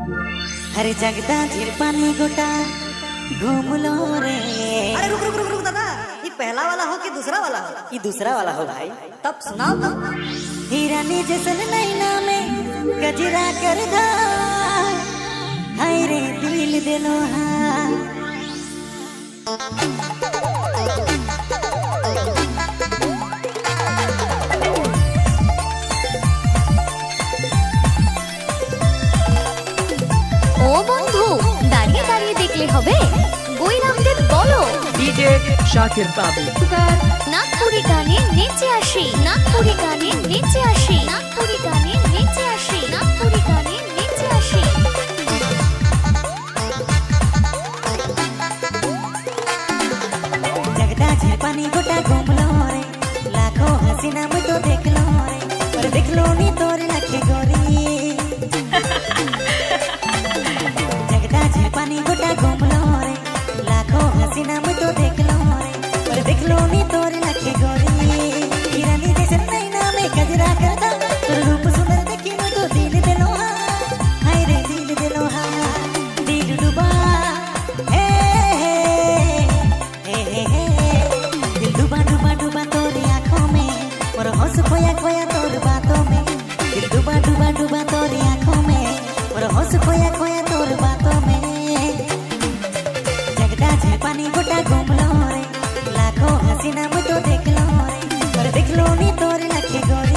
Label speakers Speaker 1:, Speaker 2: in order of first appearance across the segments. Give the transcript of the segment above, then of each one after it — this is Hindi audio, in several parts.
Speaker 1: हरे जगदा झिरपानी गोटा घूम लो रे।
Speaker 2: अरे रुक रुक रुक रुक दादा, ये पहला वाला हो कि दूसरा वाला हो?
Speaker 1: ये दूसरा वाला हो भाई।
Speaker 2: तब सुनाओ तो।
Speaker 1: हिरानी जैसन नैना में गजरा कर दा, हाय रे दिल दिलो हाँ।
Speaker 3: ओ बंधु दाड़िए दाड़िए देखले हबे, বইরামদের বলো
Speaker 4: डीजे शाकिर बाबू
Speaker 3: नागपुरी गाने नेचे आशी, नागपुरी गाने नेचे आशी, नागपुरी गाने नेचे आशी, नागपुरी गाने नेचे आशी।
Speaker 1: जगदा झिरपानी गोटा घूम लो रे, लाखों हसीना में तो देख लो रे, पर देख लो नी तोरे लखे गोरी। जगदा झिरपानी गोटा घूम लो रे, लाखों हसीना में तो देख लो रे, पर देख लो नी तोरे लखे गोरी। हिरानी जैसन नैना में गजरा करदा, तोर रूप सुंदर देखी मैं तो दिल दिलो हाँ, हाय रे दिल दिलो हाँ। दिल डूबा हे हे हे हे, दिल डूबा डूबा डूबा तोरी आँखों में, और होश खोया खोया तोर बातों में। दिल डूबा डूबा डूबा तोरी आँखों में, और होश खोया खोया तोर बातों में। जगदा झिरपानी गोटा घूम लो रे, लाखों हसीना में तो देख लो रे, पर देख लो नी तोरे लखे गोरी।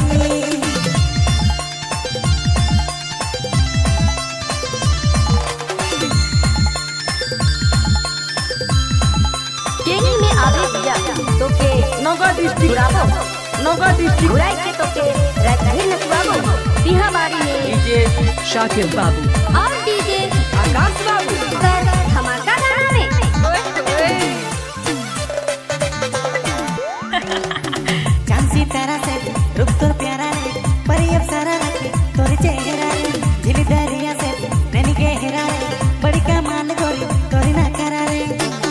Speaker 3: केनी में आवे दिया तो के
Speaker 4: नौका डिस्ट्रिक्ट
Speaker 3: घुराई के तो के राजधानी नचवाबो तिहा बारी में
Speaker 4: डीजे शाकिर बाबू
Speaker 3: और डीजे
Speaker 4: आकाश बाबू
Speaker 3: धमाका गाना में।
Speaker 1: चांद सितारा से रूप तोर प्यारा रे, परी अप्सरा रखे तोर चेहरा रे। झिल दरिया से नैनी गहरा रे, बड़ी कमाल गोरी तोरी ना करा रे।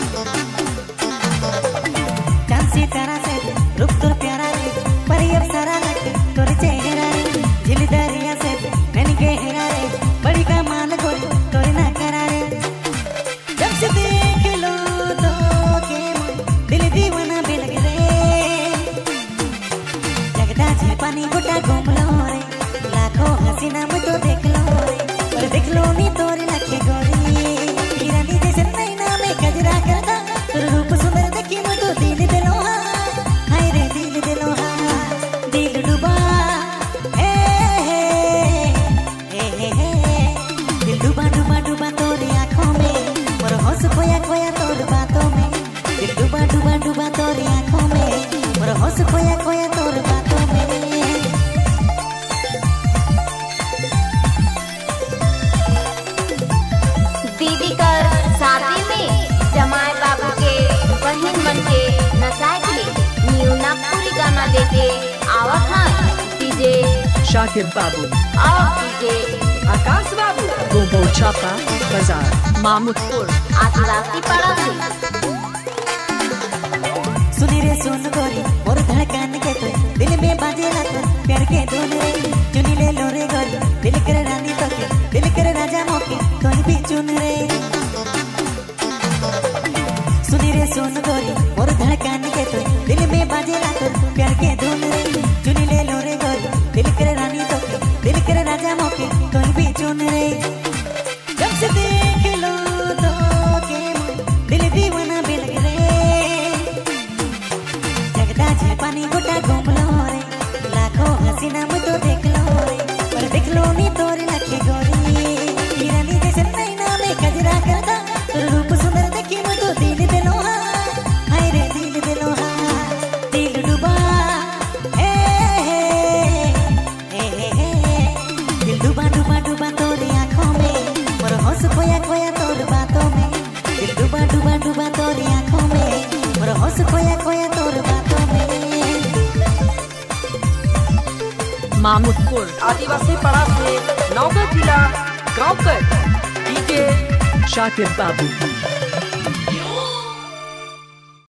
Speaker 1: चांद सितारा से रूप तोर प्यारा रे, परी अप्सरा रखे तोर चेहरा रे। झिल दरिया से नैनी गहरा रे, बड़ी कमाल गोरी तोरी ना करा रे। जब से देख लो तो के दिल दीवाना भी लगे रे। जगदा झिरपानी गोटा घूम लो रे, लाखों हसीना में तो देख लो रे, पर देख लो नी तोरे लखे गोरी। हिरानी जैसन नैना में गजरा करदा, तोर रूप सुंदर देखी मैं तो दिल दिलो हाँ, हाय रे दिल दिलो हाँ। दिल डूबा हे हे हे हे हे, दिल डूबा डूबा डूबा तोरी आँखों में, और होश खोया खोया तोर बातों में। दिल डूबा डूबा डूबा तोरी आँखों में, और होश खोया खोया तोर बातों में।
Speaker 3: दीदी कर शादी में जमाए बाबू के बहन मन के नचाए के न्यू नागपुरी गाना देके आवत है डीजे
Speaker 4: शाकिर बाबू
Speaker 3: और डीजे
Speaker 4: आकाश बाबू गोबो छापा बाजार मामूदपुर
Speaker 3: आदिवासी पाड़ा से।
Speaker 1: सुनी रे सुन गोरी मोर धड़कन के तो दिल में बाजे तो प्यार के धुन रे। चुनी ले लो रे गोरी दिल करे रानी तो के, दिल करे राजा मोके कोई भी चुन रे। सुनी रे सुन गोरी मोर धड़कन के तो दिल में बाजे तो प्यार के धुन रे। चुनी ले लो रे गोरी दिल करे रानी तो के, दिल करे राजा मोके कोई भी चुन रे। जब से देख लो तो के दिल दीवाना भी लगे रे। जगदा झिरपानी गोटा घूम लो रे, लाखों हसीना में तो देख लो रे, पर देख लो नी तोरे लखे गोरी। हिरानी जैसन नैना में गजरा करदा, तोर रूप सुंदर देखी मैं तो दिल दिलो हाँ, हाय रे दिल दिलो हाँ। दिल डूबा हे हे हे हे हे, दिल डूबा डूबा डूबा तोरी आँखों में, और होश खोया खोया तोर बातों में। दिल डूबा डूबा डूबा तोरी आँखों में, और होश खोया खोया तोर बातों में।
Speaker 4: मामूदपुर आदिवासी पाड़ा से नौका जिला गाँव कर डीजे शाकिर बाबू